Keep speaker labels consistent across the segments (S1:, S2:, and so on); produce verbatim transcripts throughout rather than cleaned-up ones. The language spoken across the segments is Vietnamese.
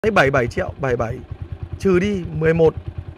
S1: Đấy bảy mươi bảy triệu, bảy mươi bảy trừ đi mười một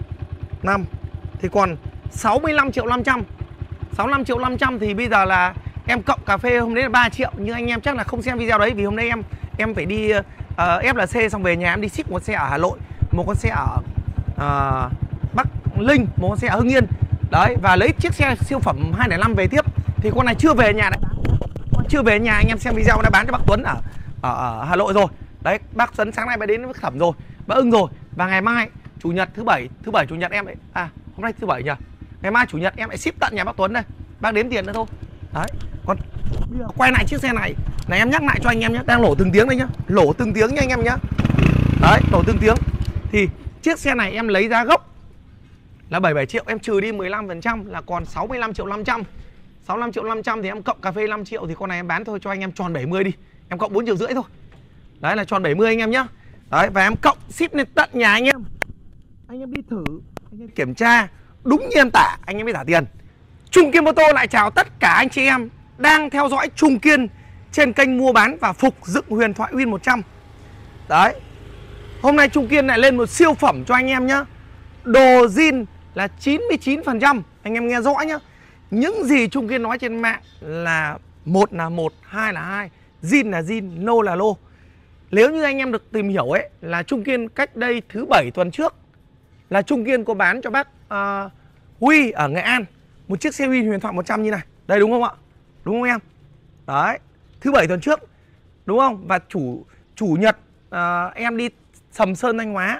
S1: năm thì còn sáu mươi lăm triệu năm trăm. sáu mươi lăm triệu năm trăm thì bây giờ là em cộng cà phê hôm đấy là ba triệu, nhưng anh em chắc là không xem video đấy vì hôm nay em em phải đi uh, ép lờ xê xong về nhà em đi ship một xe ở Hà Nội, một con xe ở uh, Bắc Linh, một con xe ở Hưng Yên. Đấy, và lấy chiếc xe siêu phẩm hai không năm về tiếp. Thì con này chưa về nhà đấy. Con chưa về nhà, anh em xem video đã bán cho bác Tuấn ở, ở, ở Hà Nội rồi. Đấy, bác Tuấn sáng nay mới đến với Thẩm rồi, bác ưng rồi. Và ngày mai chủ nhật thứ bảy, thứ bảy chủ nhật em lại à hôm nay thứ bảy nhỉ. Ngày mai chủ nhật em lại ship tận nhà bác Tuấn đây. Bác đếm tiền nữa thôi. Đấy, còn quay lại chiếc xe này là em nhắc lại cho anh em nhé, đang lỗ từng tiếng đây nhá, lỗ từng tiếng nha anh em nhá. Đấy, lỗ từng tiếng. Thì chiếc xe này em lấy giá gốc là bảy mươi bảy triệu, em trừ đi mười lăm phần trăm là còn sáu mươi lăm triệu năm trăm. sáu mươi lăm triệu năm trăm thì em cộng cà phê năm triệu thì con này em bán thôi cho anh em tròn bảy mươi đi. Em cộng bốn triệu rưỡi thôi. Đấy là tròn bảy mươi anh em nhá. Đấy, và em cộng ship lên tận nhà anh em. Anh em đi thử, anh em kiểm tra đúng như em tả, anh em mới trả tiền. Trung Kiên Mô Tô lại chào tất cả anh chị em đang theo dõi Trung Kiên trên kênh mua bán và phục dựng huyền thoại Win một trăm. Đấy. Hôm nay Trung Kiên lại lên một siêu phẩm cho anh em nhá. Đồ zin là chín mươi chín phần trăm. Anh em nghe rõ nhá. Những gì Trung Kiên nói trên mạng là một là một, hai là hai, zin là zin, lô là lô. Nếu như anh em được tìm hiểu ấy, là Trung Kiên cách đây thứ bảy tuần trước là Trung Kiên có bán cho bác uh, Huy ở Nghệ An một chiếc xe Win huyền thoại một trăm như này. Đây đúng không ạ? Đúng không em? Đấy, thứ bảy tuần trước. Đúng không? Và chủ chủ nhật uh, em đi Sầm Sơn Thanh Hóa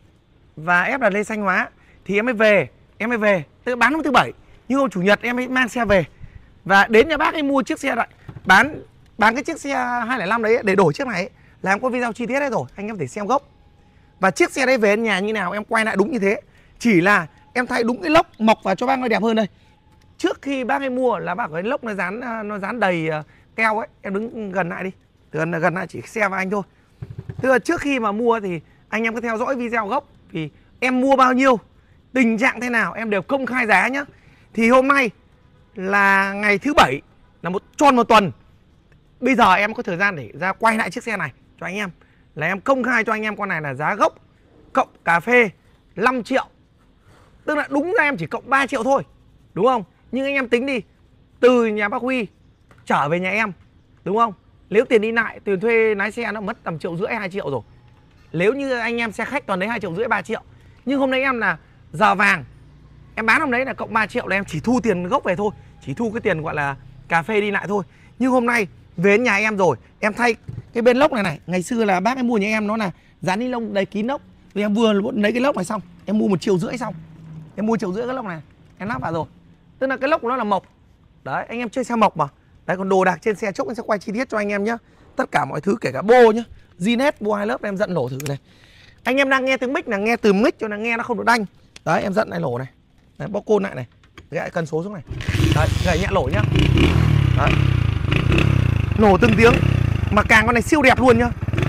S1: và ép lờ xê Thanh Hóa thì em mới về, em mới về, tức bán hôm thứ bảy. Nhưng hôm chủ nhật em mới mang xe về và đến nhà bác ấy mua chiếc xe lại, bán bán cái chiếc xe hai không năm đấy để đổi chiếc này ấy, là em có video chi tiết đấy rồi, anh em thể xem gốc. Và chiếc xe đấy về đến nhà như nào em quay lại đúng như thế. Chỉ là em thay đúng cái lốc mọc vào cho bác nó đẹp hơn đây. Trước khi bác ấy mua là bác cái lốc nó dán nó dán đầy keo ấy, em đứng gần lại đi. Gần gần lại chỉ xe và anh thôi. Tức là trước khi mà mua thì anh em cứ theo dõi video gốc, thì em mua bao nhiêu, tình trạng thế nào em đều công khai giá nhá. Thì hôm nay là ngày thứ bảy, là một tròn một tuần. Bây giờ em có thời gian để ra quay lại chiếc xe này cho anh em, là em công khai cho anh em con này là giá gốc cộng cà phê năm triệu. Tức là đúng ra em chỉ cộng ba triệu thôi, đúng không? Nhưng anh em tính đi, từ nhà bác Huy trở về nhà em, đúng không? Nếu tiền đi lại, tiền thuê lái xe nó mất tầm triệu rưỡi, hai triệu rồi. Nếu như anh em xe khách toàn đấy hai triệu rưỡi, ba triệu. Nhưng hôm nay em là giờ vàng, em bán hôm đấy là cộng ba triệu là em chỉ thu tiền gốc về thôi, chỉ thu cái tiền gọi là cà phê đi lại thôi. Nhưng hôm nay về đến nhà em rồi, em thay cái bên lốc này này. Ngày xưa là bác em mua nhà em nó là dán ni lông đầy kín lốc, thì em vừa lấy cái lốc này xong, em mua một triệu rưỡi xong, em mua triệu rưỡi cái lốc này, em lắp vào rồi. Tức là cái lốc của nó là mộc. Đấy, anh em chơi xe mộc mà. Đấy, còn đồ đạc trên xe chốc em sẽ quay chi tiết cho anh em nhé. Tất cả mọi thứ kể cả bô nhá, zin hết, bô hai lớp em dặn lỗ thử này. Anh em đang nghe tiếng mic là nghe từ mic cho nên nghe nó không được đanh. Đấy, em dặn này lỗ này. Đấy, bóc côn lại này. Gãy cân số xuống này. Đấy, gãy nhẹ lỗ nhá. Đấy. Nổ từng tiếng. Mà càng con này siêu đẹp luôn nhá.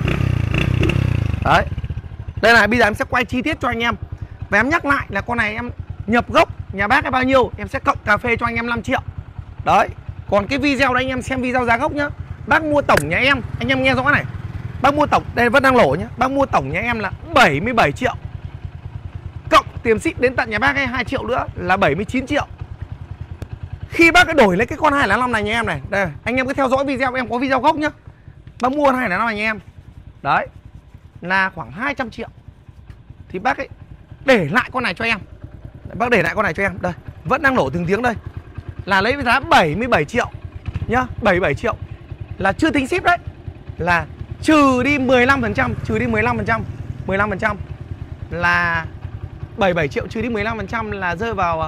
S1: Đấy. Đây này, bây giờ em sẽ quay chi tiết cho anh em. Và em nhắc lại là con này em nhập gốc nhà bác ấy bao nhiêu, em sẽ cộng cà phê cho anh em năm triệu. Đấy. Còn cái video đấy anh em xem video giá gốc nhá. Bác mua tổng nhà em, anh em nghe rõ này. Bác mua tổng, đây vẫn đang lỗ nhá. Bác mua tổng nhà em là bảy mươi bảy triệu. Cộng tiền ship đến tận nhà bác ấy hai triệu nữa là bảy mươi chín triệu. Khi bác ấy đổi lấy cái con hai không năm này nhà em này, đây, anh em cứ theo dõi video, em có video gốc nhá. Bác mua hai không năm này nhà em. Đấy. Là khoảng hai trăm triệu. Thì bác ấy để lại con này cho em. Bác để lại con này cho em. Đây, vẫn đang nổ từng tiếng đây. Là lấy với giá bảy mươi bảy triệu nhá, bảy mươi bảy triệu. Là chưa tính ship đấy. Là trừ đi mười lăm phần trăm, trừ đi mười lăm phần trăm, mười lăm phần trăm là bảy mươi bảy triệu trừ đi mười lăm phần trăm là rơi vào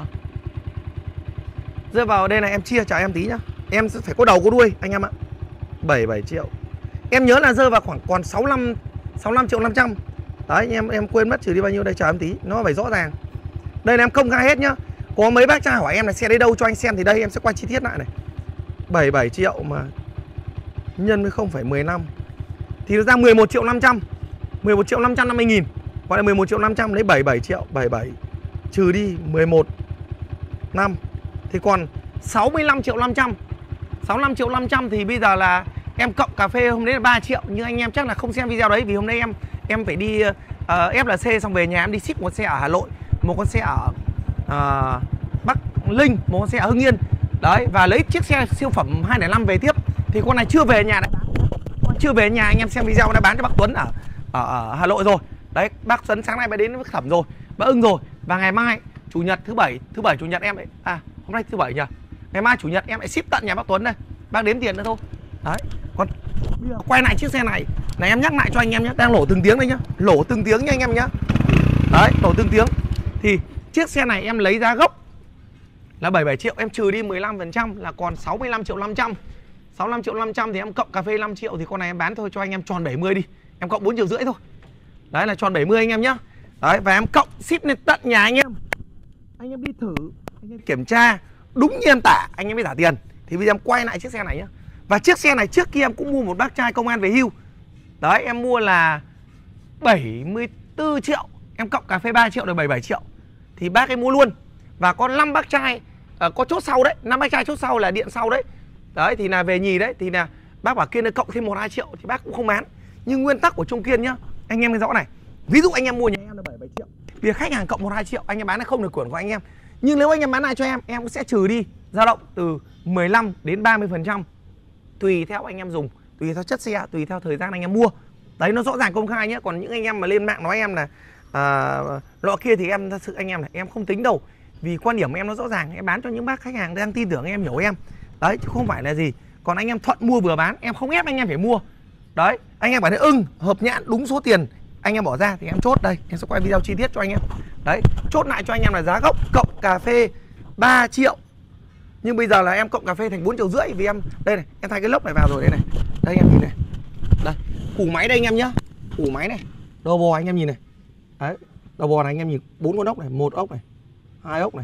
S1: rơi vào đây này, em chia cho em tí nhá. Em sẽ phải có đầu có đuôi anh em ạ. bảy mươi bảy triệu. Em nhớ là rơi vào khoảng còn sáu mươi lăm sáu mươi lăm triệu năm trăm. Đấy, em em quên mất trừ đi bao nhiêu đây, chờ em tí, nó phải rõ ràng. Đây là em công khai hết nhá. Có mấy bác trai hỏi em là xe đấy đâu cho anh xem thì đây em sẽ quay chi tiết lại này. bảy mươi bảy triệu mà nhân với không phẩy mười lăm thì nó ra mười một triệu năm trăm. mười một triệu năm trăm năm mươi nghìn. Gọi là mười một triệu năm trăm lấy bảy mươi bảy triệu, bảy mươi bảy trừ đi mười một năm thì còn sáu mươi lăm triệu năm trăm. sáu mươi lăm triệu năm trăm thì bây giờ là em cộng cà phê hôm đấy là ba triệu, nhưng anh em chắc là không xem video đấy vì hôm nay em em phải đi uh, ép lờ xê xong về nhà em đi ship một xe ở Hà Nội, một con xe ở uh, Bắc Linh, một con xe ở Hưng Yên. Đấy, và lấy chiếc xe siêu phẩm hai không năm về tiếp. Thì con này chưa về nhà đấy. Con chưa về nhà, anh em xem video đã bán cho bác Tuấn ở, ở, ở Hà Nội rồi. Đấy, bác Tuấn sáng nay mới đến với Thẩm rồi, bác ưng rồi. Và ngày mai chủ nhật thứ bảy, thứ bảy chủ nhật em lại à hôm nay thứ bảy nhỉ. Ngày mai chủ nhật em lại ship tận nhà bác Tuấn đây. Bác đếm tiền nữa thôi. Đấy, còn quay lại chiếc xe này này em nhắc lại cho anh em nhé, đang lổ từng tiếng đây nhá, lổ từng tiếng nha anh em nhá. Đấy, lổ từng tiếng. Thì chiếc xe này em lấy giá gốc là bảy mươi bảy triệu, em trừ đi mười lăm phần trăm là còn sáu mươi lăm triệu năm trăm. sáu mươi lăm triệu năm trăm thì em cộng cà phê năm triệu thì con này em bán thôi cho anh em tròn bảy mươi đi. Em cộng bốn triệu rưỡi thôi. Đấy là tròn bảy mươi anh em nhá. Đấy, và em cộng ship lên tận nhà anh em. Anh em đi thử, anh em kiểm tra đúng như em tả, anh em mới trả tiền. Thì bây giờ em quay lại chiếc xe này nhá. Và chiếc xe này trước kia em cũng mua một bác trai công an về hưu. Đấy, em mua là bảy mươi tư triệu, em cộng cà phê ba triệu được bảy mươi bảy triệu. Thì bác ấy mua luôn. Và có năm bác trai à, có chốt sau đấy, năm bác trai chốt sau là điện sau đấy. Đấy thì là về nhì đấy, thì là bác bảo Kiên cộng thêm một hai triệu thì bác cũng không bán. Nhưng nguyên tắc của Trung Kiên nhá, anh em nghe rõ này. Ví dụ anh em mua nhà em là bảy mươi bảy triệu, việc khách hàng cộng một hai triệu, anh em bán là không được quyền của anh em. Nhưng nếu anh em bán lại cho em, em cũng sẽ trừ đi dao động từ mười lăm đến ba mươi phần trăm tùy theo anh em dùng, tùy theo chất xe, tùy theo thời gian anh em mua. Đấy, nó rõ ràng công khai nhé. Còn những anh em mà lên mạng nói em là à, lọ kia thì em thật sự anh em này em không tính đâu. Vì quan điểm của em nó rõ ràng, em bán cho những bác khách hàng đang tin tưởng em, hiểu em. Đấy, chứ không phải là gì. Còn anh em thuận mua vừa bán, em không ép anh em phải mua. Đấy, anh em bảo thấy ưng, hợp nhãn, đúng số tiền anh em bỏ ra thì em chốt đây. Em sẽ quay video chi tiết cho anh em. Đấy, chốt lại cho anh em là giá gốc cộng cà phê ba triệu. Nhưng bây giờ là em cộng cà phê thành bốn triệu rưỡi. Vì em, đây này, em thay cái lốc này vào rồi đây này. Đây anh em nhìn này. Đây, củ máy đây anh em nhá. Củ máy này, đầu bò anh em nhìn này. Đấy, đầu bò này anh em nhìn, bốn con ốc này, một ốc này, hai ốc này,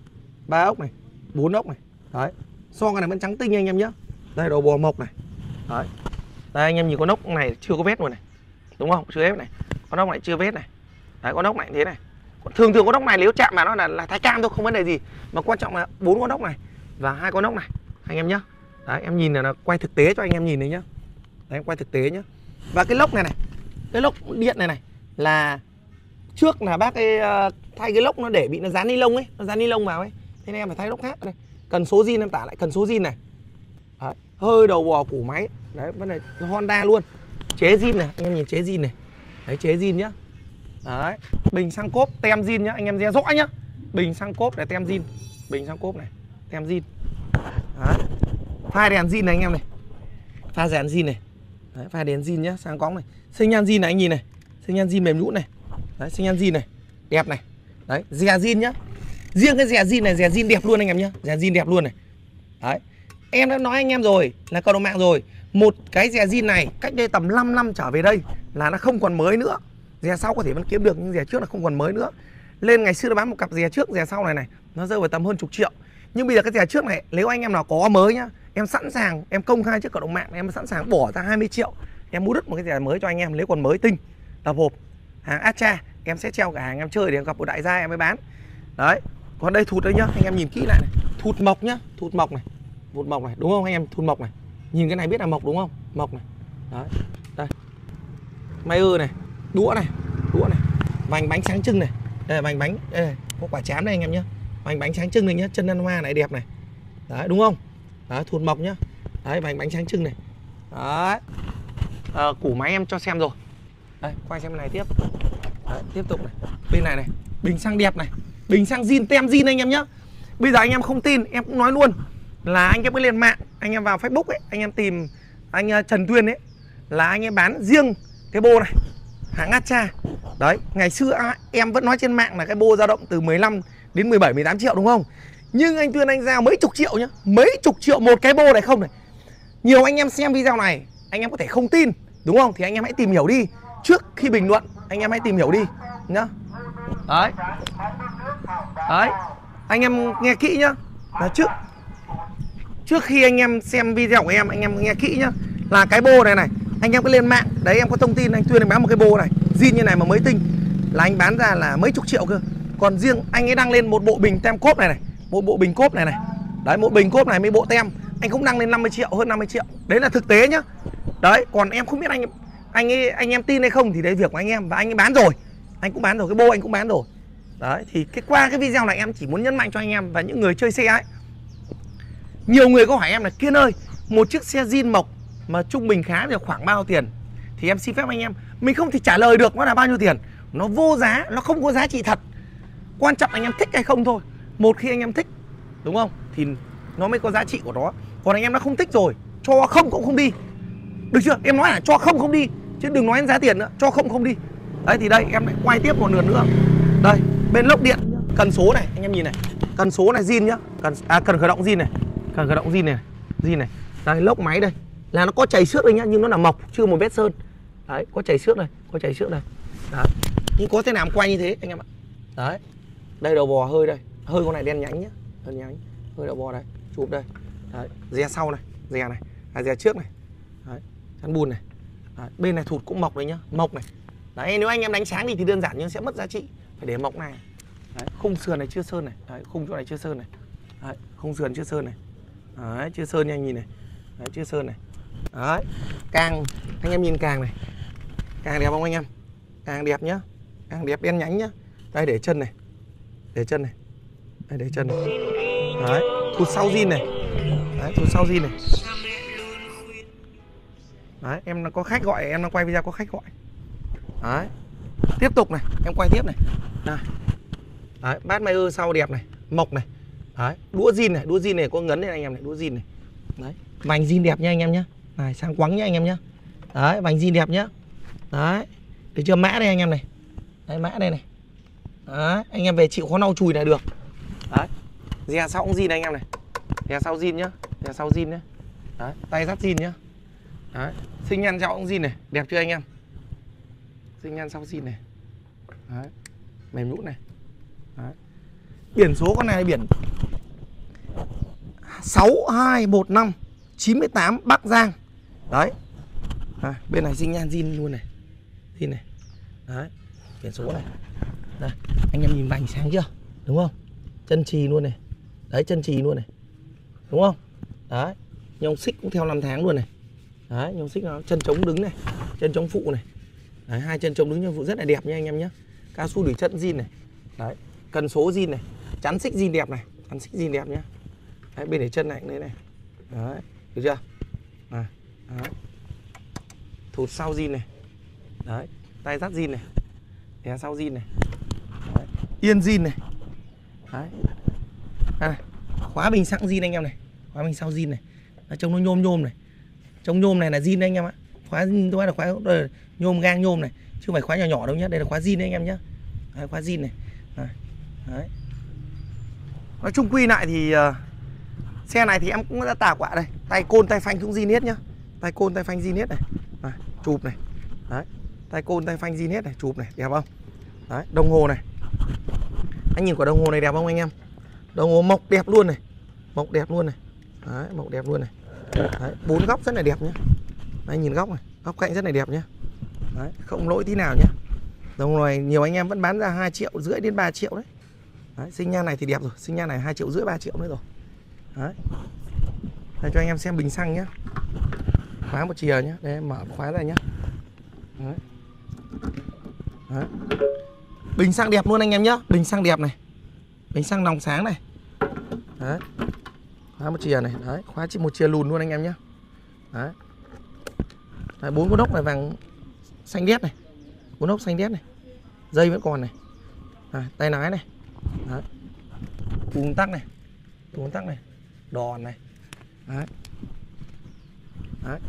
S1: ba ốc này, bốn ốc này. Đấy, son cái này vẫn trắng tinh anh em nhá. Đây đầu bò mộc này. Đấy, đây anh em nhìn con ốc này chưa có vết luôn này, đúng không? Chưa vết này, con ốc này chưa vết này. Đấy, con ốc này thế này. Thường thường con ốc này nếu chạm vào nó là, là thái cam thôi, không vấn đề gì. Mà quan trọng là bốn con ốc này và hai con ốc này anh em nhá. Đấy, em nhìn là nó quay thực tế cho anh em nhìn đấy nhá. Đấy, em quay thực tế nhá. Và cái lốc này này, cái lốc điện này này là trước là bác ấy uh, thay cái lốc nó để bị nó dán ni lông ấy, nó dán ni lông vào ấy. Thế nên em phải thay lốc khác đây. Cần số zin em tả lại cần số zin này. Đấy, hơi đầu bò củ máy. Đấy, vấn đề Honda luôn. Chế zin này, anh em nhìn chế zin này. Đấy, chế zin nhá. Đấy, bình xăng cốp tem zin nhá, anh em nghe rõ nhá. Bình xăng cốp này tem zin, bình xăng cốp này tem zin. Đấy, pha đèn zin này anh em này, pha đèn zin này. Đấy, pha đèn zin nhá, sáng cóng này. Sinh nhan zin này anh nhìn này, sinh nhan zin mềm nhũn này. Đấy, sinh nhan zin này, đẹp này. Đấy, dè zin nhá. Riêng cái dè zin này, dè zin đẹp luôn anh em nhá, dè zin đẹp luôn này. Đấy, em đã nói anh em rồi, là cộng đồng mạng rồi. Một cái dè zin này cách đây tầm năm năm trở về đây là nó không còn mới nữa. Dè sau có thể vẫn kiếm được nhưng dè trước là không còn mới nữa. Lên ngày xưa nó bán một cặp dè trước, dè sau này này nó rơi vào tầm hơn chục triệu. Nhưng bây giờ cái dè trước này nếu anh em nào có mới nhá, em sẵn sàng, em công khai trước cộng đồng mạng, em sẵn sàng bỏ ra hai mươi triệu. Em mua đứt một cái dè mới cho anh em, lấy còn mới tinh, tập hộp, hàng Astra. Em sẽ treo cả hàng em chơi để em gặp một đại gia em mới bán. Đấy, còn đây thụt đây nhá, anh em nhìn kỹ lại này. Thụt mộc nhá, thụt mộc này, thụt mộc này, đúng không anh em? Thụt mộc này, nhìn cái này biết là mộc đúng không? Mộc này. Đấy, đây Mayer này, đũa này, đũa này, vành bánh sáng trưng này. Đây là vành bánh, đây này, có quả chám đây anh em nhá. Vành bánh sáng trưng này nhá, chân lăn hoa này đẹp này. Đấy, đúng không? Đấy, thụt mộc nhá. Đấy, vành bánh sáng trưng này. Đấy, à, củ máy em cho xem rồi. Đây, quay xem này tiếp. Đấy, tiếp tục này. Bên này này, bình xăng đẹp này, bình xăng zin, tem zin anh em nhá. Bây giờ anh em không tin, em cũng nói luôn là anh em mới lên mạng, anh em vào Facebook ấy, anh em tìm anh Trần Tuyên ấy, là anh em bán riêng cái bô này, hàng Astra. Đấy, ngày xưa em vẫn nói trên mạng là cái bô dao động từ mười lăm đến mười bảy, mười tám triệu đúng không? Nhưng anh Tuyên anh giao mấy chục triệu nhá, mấy chục triệu một cái bô này không này. Nhiều anh em xem video này, anh em có thể không tin, đúng không? Thì anh em hãy tìm hiểu đi. Trước khi bình luận, anh em hãy tìm hiểu đi nhá. Đấy. Đấy, anh em nghe kỹ nhá. Là trước Trước khi anh em xem video của em, anh em nghe kỹ nhá. Là cái bô này này, anh em cứ lên mạng, đấy em có thông tin anh Tuyên anh bán một cái bô này, zin như này mà mới tinh là anh bán ra là mấy chục triệu cơ. Còn riêng anh ấy đăng lên một bộ bình tem cốp này này, một bộ bình cốp này này. Đấy, một bình cốp này mấy bộ tem, anh cũng đăng lên năm mươi triệu, hơn năm mươi triệu. Đấy là thực tế nhá. Đấy, còn em không biết anh Anh ấy, anh em tin hay không thì đấy việc của anh em. Và anh ấy bán rồi, anh cũng bán rồi, cái bô anh cũng bán rồi. Đấy, thì cái qua cái video này em chỉ muốn nhấn mạnh cho anh em và những người chơi xe ấy. Nhiều người có hỏi em là Kiên ơi, một chiếc xe zin mộc mà trung bình khá thì khoảng bao nhiêu tiền? Thì em xin phép anh em, mình không thể trả lời được nó là bao nhiêu tiền. Nó vô giá, nó không có giá trị thật. Quan trọng anh em thích hay không thôi. Một khi anh em thích, đúng không, thì nó mới có giá trị của nó. Còn anh em nó không thích rồi, cho không cũng không đi. Được chưa? Em nói là cho không không đi, chứ đừng nói đến giá tiền nữa, cho không không đi. Đấy thì đây em lại quay tiếp một lượt nữa. Đây, bên lốc điện, cần số này, anh em nhìn này. Cần số này zin nhá, cần à, cần khởi động zin này. Cần khởi động zin này, zin này. Đây, lốc máy đây. Là nó có chảy xước đây nhá, nhưng nó là mộc, chưa một vết sơn. Đấy, có chảy xước này, có chảy xước đây. Đấy. Nhưng có thể nào quay như thế anh em ạ. Đấy. Đây đầu bò hơi đây, hơi con này đen nhánh nhá, đen nhánh. Hơi đầu bò đây, chụp đây. Đấy, dè sau này, dè này, à dè trước này. Đấy, chắn bùn này. Đấy, bên này thụt cũng mộc đấy nhá, mộc này. Đấy, nếu anh em đánh sáng đi thì đơn giản nhưng sẽ mất giá trị. Phải để mộc này. Đấy, khung sườn này chưa sơn này, đấy, khung chỗ này chưa sơn này. Đấy, khung sườn chưa sơn này. Đấy, chưa sơn nha anh nhìn này. Đấy, chưa sơn này. Đấy, càng anh em nhìn càng này. Càng đẹp không anh em? Càng đẹp nhá. Càng đẹp đen nhánh nhá. Đây để chân này. Để chân này. Đây để chân này. Đấy, thụt sau zin này. Đấy, thụt sau zin này. Đấy, em nó có khách gọi, em nó quay video có khách gọi. Đấy. Tiếp tục này, em quay tiếp này. Này. Đấy, bát Mayer sau đẹp này, mộc này. Đấy, đũa zin này, đũa zin này có ngấn này anh em này, đũa zin này. Đấy, vành zin đẹp nha anh em nhá. Này, sang quắng nhá anh em nhá. Đấy, vành zin đẹp nhá. Đấy. Được chưa, mã đây anh em này. Đấy, mã đây này. Đấy, anh em về chịu khó lau chùi này được. Đấy. Dè sau cũng zin này anh em này. Dè sau zin nhá, dè sau zin nhá. Đấy, tay dắt zin nhá. Đấy, sinh nhan sau cũng zin này, đẹp chưa anh em? Sinh nhan sau zin này. Đấy. Mềm nhũn này. Đấy. Biển số con này là biển sáu hai một năm chín tám Bắc Giang. Đấy. À, bên này sinh nhan zin luôn này. Zin này. Đấy. Biển số này. Đây, anh em nhìn vành sáng chưa? Đúng không? Chân chì luôn này. Đấy, chân chì luôn này. Đúng không? Đấy. Nhông xích cũng theo năm tháng luôn này. Đấy, nhông xích nó chân trống đứng này, chân trống phụ này. Đấy, hai chân trống đứng chân phụ rất là đẹp nha anh em nhé. Cao su đuổi chân zin này. Đấy, cần số zin này, chắn xích zin đẹp này, chắn xích zin đẹp nhá. Đấy, bên để chân này cũng đấy này. Đấy, được chưa? À, đấy. Thụt sau zin này. Đấy, tay dắt zin này. Đè sau zin này. Đấy, yên zin này. Đấy. À, khóa bình xăng zin anh em này. Khóa bình sau zin này. Nó trông nó nhôm nhôm này. Trông nhôm này là zin đấy anh em ạ. Khóa tôi là khóa đây là nhôm gang nhôm này, chứ không phải khóa nhỏ nhỏ đâu nhá. Đây là khóa zin đấy anh em nhá. Đấy, khóa zin này. Đấy. Đấy. Nói chung quy lại thì uh, xe này thì em cũng đã tả quả đây. Tay côn tay phanh cũng zin hết nhá. Tay côn tay phanh zin hết này. Này, chụp này. Đấy. Tay côn tay phanh zin hết này, chụp này, đẹp không? Đấy, đồng hồ này. Anh nhìn quả đồng hồ này đẹp không anh em? Đồng hồ mộc đẹp luôn này. Mộc đẹp luôn này. Đấy, mộc đẹp luôn này. Đấy, bốn góc rất là đẹp nhé. Đấy, nhìn góc này, góc cạnh rất là đẹp nhé. Đấy, không lỗi tí nào nhé. Đồng hồ này nhiều anh em vẫn bán ra hai triệu rưỡi đến ba triệu đấy. Đấy, sinh nhan này thì đẹp rồi, sinh nhan này hai triệu rưỡi ba triệu nữa rồi. Đấy. Đây cho anh em xem bình xăng nhé. Khóa một chìa nhé, đây em mở khóa ra nhé. Đấy. Đấy. Bình xăng đẹp luôn anh em nhé, bình xăng đẹp này. Bình xăng nòng sáng này. Đấy. Khóa một chìa này, đấy, khóa chỉ một chìa lùn luôn anh em nhé. Đấy. Đấy, bốn con ốc này vàng xanh đét này. Bốn ốc xanh đét này. Dây vẫn còn này. À, tay lái này. Đấy. Công tắc này. Công tắc này. Đòn này. Đấy. Đấy.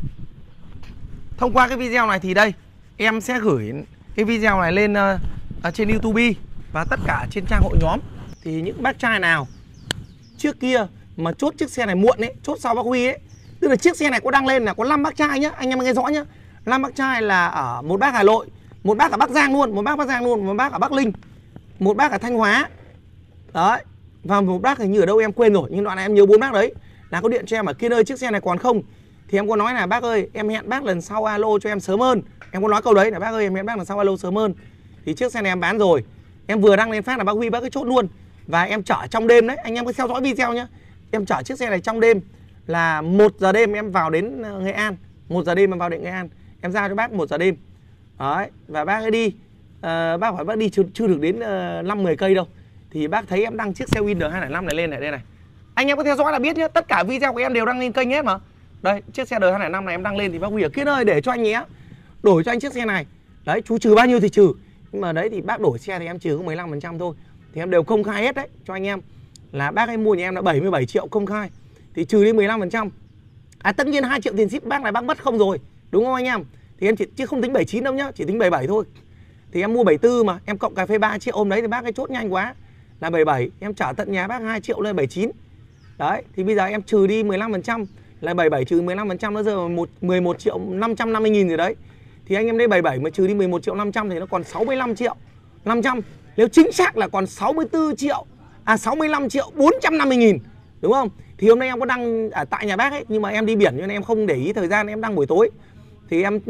S1: Thông qua cái video này thì đây em sẽ gửi cái video này lên uh, trên YouTube và tất cả trên trang hội nhóm. Thì những bác trai nào trước kia mà chốt chiếc xe này muộn ấy, chốt sau bác Huy ấy, tức là chiếc xe này có đăng lên là có năm bác trai nhá, anh em nghe rõ nhá. năm bác trai là ở một bác Hà Nội, một bác ở Bắc Giang luôn, một bác Bắc Giang luôn, một bác ở Bắc Ninh, một bác ở Thanh Hóa. Đấy. Và một bác hình như ở đâu em quên rồi, nhưng đoạn này em nhớ bốn bác đấy. Là có điện cho em ở Kiên ơi chiếc xe này còn không? Thì em có nói là bác ơi em hẹn bác lần sau alo cho em sớm hơn. Em có nói câu đấy là bác ơi em hẹn bác lần sau alo sớm hơn. Thì chiếc xe này em bán rồi. Em vừa đăng lên phát là bác Huy bác cứ chốt luôn. Và em chở trong đêm đấy, anh em cứ theo dõi video nhá. Em chở chiếc xe này trong đêm là một giờ đêm em vào đến Nghệ An. một giờ đêm em vào đến Nghệ An. em giao cho bác một giờ đêm. Đấy, và bác ấy đi, uh, bác hỏi bác đi chưa, chưa được đến năm mười cây đâu. Thì bác thấy em đăng chiếc xe Winder hai không năm này lên này, đây này. Anh em có theo dõi là biết nhé, tất cả video của em đều đăng lên kênh hết mà. Đây, chiếc xe đời hai không năm này em đăng lên thì bác Huy ở Kiên ơi để cho anh nhé. Đổi cho anh chiếc xe này. Đấy, chú trừ bao nhiêu thì trừ. Nhưng mà đấy thì bác đổi xe thì em trừ có mười lăm phần trăm thôi. Thì em đều công khai hết đấy cho anh em. Là bác ấy mua nhà em là bảy mươi bảy triệu công khai. Thì trừ đi mười lăm phần trăm. À tất nhiên hai triệu tiền ship bác này bác mất không rồi. Đúng không anh em? Thì em chỉ, chứ không tính bảy mươi chín đâu nhá, chỉ tính bảy mươi bảy thôi. Thì em mua bảy mươi tư mà, em cộng cà phê ba triệu hôm đấy thì bác ấy chốt nhanh quá. Là bảy mươi bảy, em trả tận nhà bác hai triệu lên bảy mươi chín. Đấy, thì bây giờ em trừ đi mười lăm phần trăm là bảy mươi bảy trừ mười lăm phần trăm nó rơi vào mười một triệu năm trăm năm mươi nghìn rồi đấy. Thì anh em lấy bảy mươi bảy mà trừ đi mười một triệu năm trăm thì nó còn sáu mươi lăm triệu năm trăm. Nếu chính xác là còn sáu mươi tư triệu, à sáu mươi lăm triệu bốn trăm năm mươi nghìn. Đúng không? Thì hôm nay em có đăng ở tại nhà bác ấy, nhưng mà em đi biển cho nên em không để ý thời gian, em đăng buổi tối. Thì em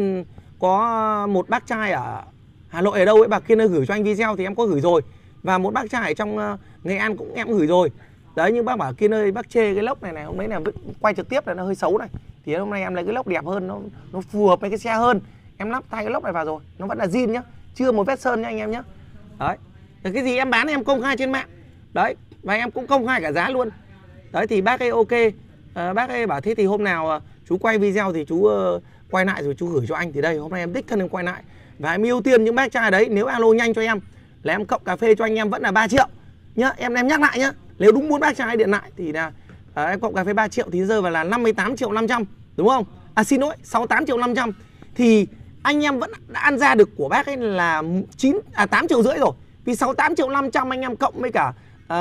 S1: có một bác trai ở Hà Nội ở đâu ấy, bà Kiên ơi gửi cho anh video thì em có gửi rồi. Và một bác trai ở trong Nghệ An cũng em cũng gửi rồi. Đấy, nhưng bác bảo Kiên ơi bác chê cái lốc này này, hôm đấy là quay trực tiếp là nó hơi xấu này. Thì hôm nay em lấy cái lốc đẹp hơn, nó nó phù hợp với cái xe hơn. Em lắp thay cái lốc này vào rồi, nó vẫn là zin nhá, chưa một vết sơn nha anh em nhá. Đấy. Thì cái gì em bán em công khai trên mạng. Đấy, và em cũng công khai cả giá luôn. Đấy thì bác ấy ok. À, bác ấy bảo thế thì hôm nào chú quay video thì chú uh, quay lại rồi chú gửi cho anh. Thì đây hôm nay em đích thân em quay lại. Và em ưu tiên những bác trai đấy, nếu alo nhanh cho em là em cộng cà phê cho anh em vẫn là ba triệu nhá. Em em nhắc lại nhá. Nếu đúng muốn bác trai điện lại thì là à, em cộng cà phê ba triệu thì rơi vào là năm mươi tám triệu năm trăm, đúng không? À xin lỗi, sáu mươi tám triệu năm trăm. Thì anh em vẫn đã ăn ra được của bác ấy là chín à tám triệu rưỡi rồi. Vì sáu mươi tám triệu năm trăm anh em cộng với cả à,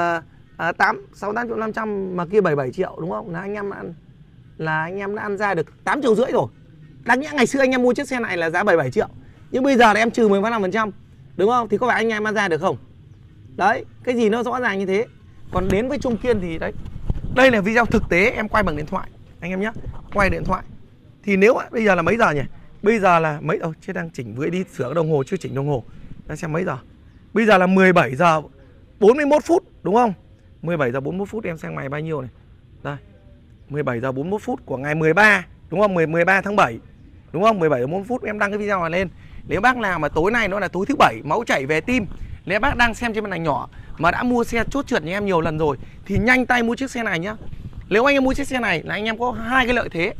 S1: à, tám sáu mươi tám triệu năm trăm mà kia bảy mươi bảy triệu đúng không? Là anh em ăn là anh em đã ăn ra được tám triệu rưỡi rồi. Đáng nhẽ ngày xưa anh em mua chiếc xe này là giá bảy mươi bảy triệu. Nhưng bây giờ là em trừ mười lăm phần trăm, đúng không? Thì có phải anh em ăn ra được không? Đấy, cái gì nó rõ ràng như thế. Còn đến với Trung Kiên thì đấy, đây là video thực tế em quay bằng điện thoại anh em nhé, quay điện thoại. Thì nếu bây giờ là mấy giờ nhỉ? Bây giờ là mấy đâu? Chết đang chỉnh với đi sửa đồng hồ chưa chỉnh đồng hồ. Đang xem mấy giờ? Bây giờ là mười bảy giờ bốn mươi mốt phút đúng không? mười bảy giờ bốn mươi mốt phút em xem ngày bao nhiêu này. Đây. mười bảy giờ bốn mươi mốt phút của ngày mười ba đúng không? mười ba tháng bảy. Đúng không? mười bảy giờ bốn mươi phút em đăng cái video này lên. Nếu bác nào mà tối nay nó là tối thứ bảy máu chảy về tim, nếu bác đang xem trên màn ảnh nhỏ mà đã mua xe chốt trượt như em nhiều lần rồi thì nhanh tay mua chiếc xe này nhá. Nếu anh em mua chiếc xe này là anh em có hai cái lợi thế.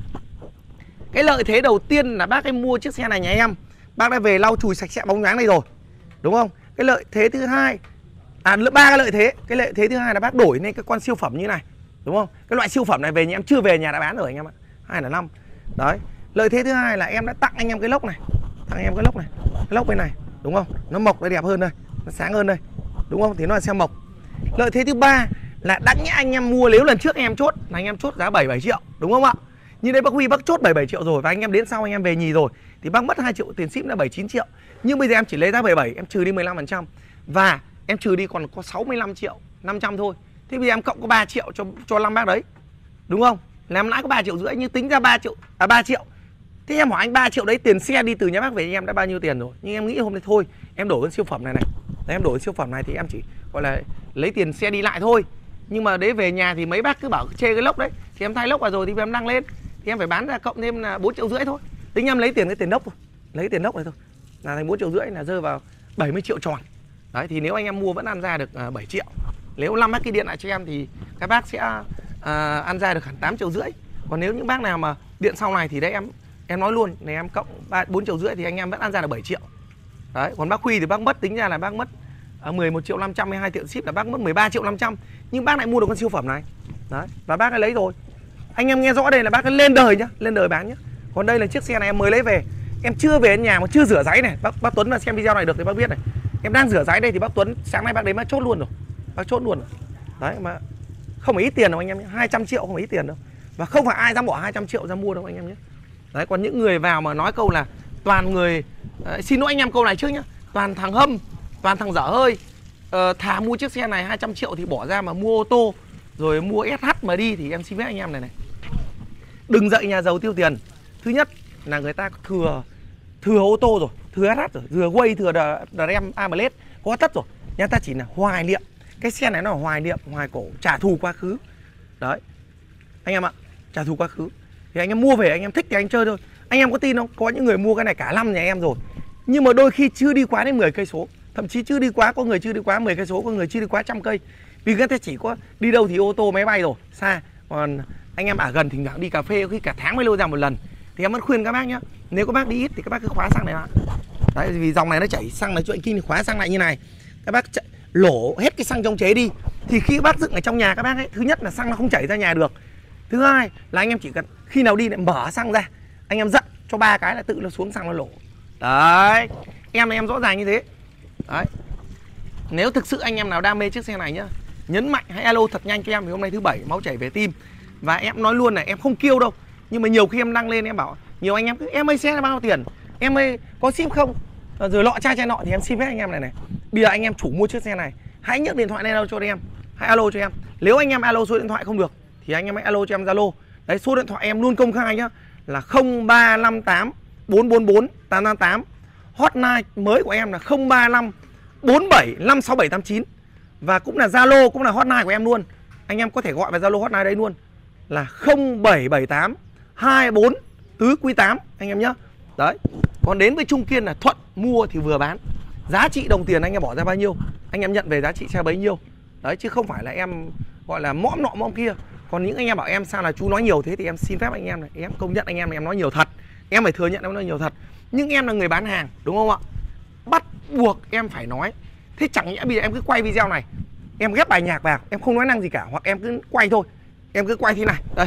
S1: Cái lợi thế đầu tiên là bác em mua chiếc xe này nhà em, bác đã về lau chùi sạch sẽ bóng nhoáng này rồi, đúng không? Cái lợi thế thứ hai, à ba cái lợi thế. Cái lợi thế thứ hai là bác đổi lên cái con siêu phẩm như này, đúng không? Cái loại siêu phẩm này về nhà em chưa về nhà đã bán rồi anh em ạ. hai không năm. Đấy. Lợi thế thứ hai là em đã tặng anh em cái lốc này, tặng anh em cái lốc này, cái lốc bên này, đúng không? Nó mộc nó đẹp hơn đây, nó sáng hơn đây, đúng không? Thì nó là xe mộc. Lợi thế thứ ba là đáng nhẽ anh em mua, nếu lần trước anh em chốt là anh em chốt giá bảy mươi bảy triệu, đúng không ạ? Như đây bác Huy bác chốt bảy mươi bảy triệu rồi và anh em đến sau anh em về nhì rồi thì bác mất hai triệu tiền ship là bảy mươi chín triệu. Nhưng bây giờ em chỉ lấy giá bảy mươi bảy, em trừ đi mười lăm phần trăm và em trừ đi còn có sáu mươi lăm triệu năm trăm thôi. Thế bây giờ em cộng có ba triệu cho cho năm bác đấy. Đúng không? Làm lãi có ba triệu rưỡi nhưng tính ra ba triệu à ba triệu. Thế em hỏi anh ba triệu đấy tiền xe đi từ nhà bác về anh em đã bao nhiêu tiền rồi? Nhưng em nghĩ hôm nay thôi, em đổi cái siêu phẩm này này. Đấy, em đổi siêu phẩm này thì em chỉ gọi là lấy tiền xe đi lại thôi. Nhưng mà đấy về nhà thì mấy bác cứ bảo chê cái lốc đấy, thì em thay lốc vào rồi thì em đăng lên thì em phải bán ra cộng thêm là bốn triệu rưỡi thôi. Tính em lấy tiền cái tiền lốc thôi, lấy tiền lốc này thôi là thành bốn triệu rưỡi, là rơi vào bảy mươi triệu tròn. Đấy thì nếu anh em mua vẫn ăn ra được uh, bảy triệu. Nếu năm bác kia điện lại cho em thì các bác sẽ uh, ăn ra được hẳn tám triệu rưỡi. Còn nếu những bác nào mà điện sau này thì đấy em em nói luôn này, em cộng bốn triệu rưỡi thì anh em vẫn ăn ra được bảy triệu. Đấy, còn bác Huy thì bác mất, tính ra là bác mất uh, mười một triệu năm trăm hay hai triệu ship là bác mất mười ba triệu năm trăm. Nhưng bác lại mua được con siêu phẩm này. Đấy, và bác ấy lấy rồi. Anh em nghe rõ đây là bác ấy lên đời nhá, lên đời bán nhá. Còn đây là chiếc xe này em mới lấy về. Em chưa về đến nhà mà chưa rửa ráy này. Bác, bác Tuấn mà xem video này được thì bác biết này. Em đang rửa ráy đây thì bác Tuấn sáng nay bác đấy bác chốt luôn rồi. Bác chốt luôn rồi. Đấy mà không phải ít tiền đâu anh em nhé. hai trăm triệu không phải ít tiền đâu. Và không phải ai dám bỏ hai trăm triệu ra mua đâu anh em nhé. Đấy, còn những người vào mà nói câu là toàn người uh, xin lỗi anh em câu này trước nhá. Toàn thằng hâm, toàn thằng dở hơi. Uh, thà mua chiếc xe này hai trăm triệu thì bỏ ra mà mua ô tô rồi mua ét hát mà đi thì em xin phép anh em này này. Đừng dạy nhà giàu tiêu tiền. Thứ nhất là người ta thừa thừa ô tô rồi, thừa ét hát rồi, thừa Way, thừa Ram a em lờ e đê có tất rồi. Nhà ta chỉ là hoài niệm. Cái xe này nó là hoài niệm, hoài cổ, trả thù quá khứ. Đấy. Anh em ạ, trả thù quá khứ. Thì anh em mua về anh em thích thì anh chơi thôi. Anh em có tin không? Có những người mua cái này cả năm nhà em rồi, nhưng mà đôi khi chưa đi quá đến mười cây số, thậm chí chưa đi quá, có người chưa đi quá mười cây số, có người chưa đi quá trăm cây. Vì người ta chỉ có đi đâu thì ô tô máy bay rồi xa, còn anh em ở gần thì đi cà phê có khi cả tháng mới lôi ra một lần. Thì em vẫn khuyên các bác nhá, nếu các bác đi ít thì các bác cứ khóa xăng này lại. Đấy, vì dòng này nó chảy xăng là chuyện kinh, thì khóa xăng lại như này, các bác chạy, lổ hết cái xăng trong chế đi, thì khi các bác dựng ở trong nhà các bác ấy, thứ nhất là xăng nó không chảy ra nhà được, thứ hai là anh em chỉ cần khi nào đi lại mở xăng ra, anh em dặn cho ba cái là tự nó xuống xăng nó lổ. Đấy, em này em rõ ràng như thế. Đấy, nếu thực sự anh em nào đam mê chiếc xe này nhá, nhấn mạnh hãy alo thật nhanh cho em, vì hôm nay thứ bảy máu chảy về tim. Và em nói luôn này, em không kêu đâu, nhưng mà nhiều khi em đăng lên em bảo nhiều anh em cứ em ơi xe bao nhiêu tiền, em ơi có sim không, rồi lọ chai chai nọ, thì em xin phép anh em này này, bây giờ anh em chủ mua chiếc xe này hãy nhấc điện thoại lên alo cho em, hãy alo cho em. Nếu anh em alo số điện thoại không được thì anh em hãy alo cho em Zalo. Đấy, số điện thoại em luôn công khai nhá, là không ba năm tám bốn bốn bốn tám tám tám. Hotline mới của em là không ba năm bốn bảy năm sáu bảy tám chín. Và cũng là Zalo, cũng là hotline của em luôn. Anh em có thể gọi vào Zalo hotline đấy luôn, là không bảy bảy tám hai bốn tứ quý tám anh em nhé. Đấy, còn đến với Trung Kiên là thuận mua thì vừa bán, giá trị đồng tiền anh em bỏ ra bao nhiêu anh em nhận về giá trị xe bấy nhiêu. Đấy, chứ không phải là em gọi là mõm nọ mõm kia. Còn những anh em bảo em sao là chú nói nhiều thế, thì em xin phép anh em này, em công nhận anh em này, em nói nhiều thật, em phải thừa nhận em nói nhiều thật. Nhưng em là người bán hàng đúng không ạ, bắt buộc em phải nói. Thế chẳng nhẽ bây giờ em cứ quay video này, em ghép bài nhạc vào, em không nói năng gì cả, hoặc em cứ quay thôi, em cứ quay thế này, đây,